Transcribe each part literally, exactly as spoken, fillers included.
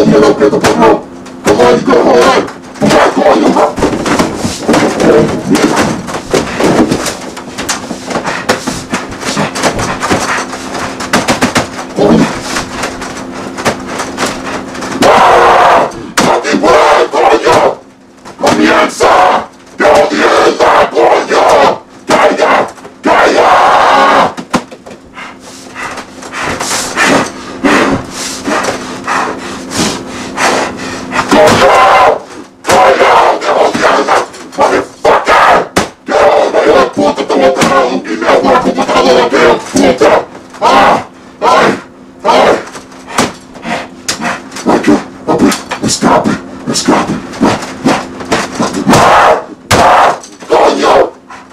coño, no preto por no. Coño, joder. Coño, coño. ¡Aquí fue, coño! ¡Comienza! ¡Te odienda, coño! ¡Calla! ¡Calla! ¡Coño! ¡Coño! ¡Te odienda! ¡Motherfucker! ¡Qué hombre de puta te voy a traer un guineo por la computadora, qué puta! ¡Ah! ¡Ay! ¡Ay! Escape, escape. ¡Ah! ¡Ah! ¡Coño!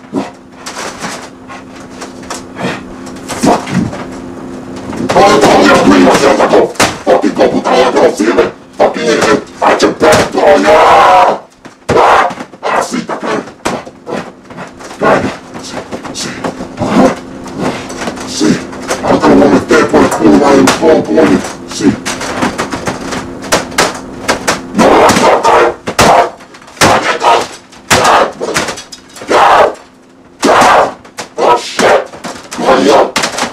Fucking. ¡Ay, coño! ¡Primo, se atacó! ¡Fucking computadora que no sirve! ¡Fucking H P, coño! ¡Ah! ¡Ah, sí, te cae! ¡Cae! Sí, sí. ¡Ajá! Sí. Ahora te lo voy a meter por el culo del coño, coño. Sí. Oh shit! Coño!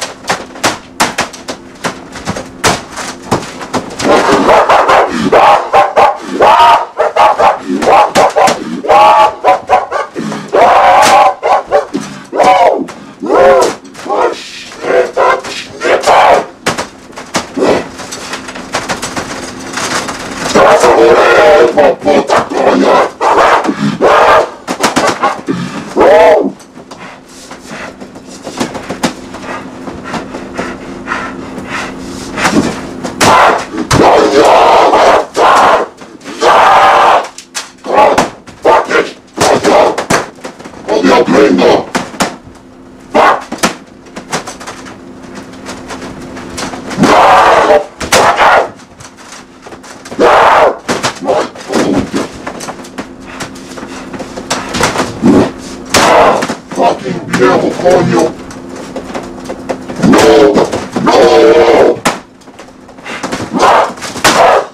Oh shit! ¡Te vas a morir, por puta coño! Oh! Gringo! Fuck! No! Fuck! No! My ah! Fucking viejo coño! No! No! Ah! Ah!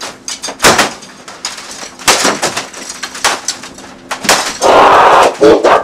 Ah! Puta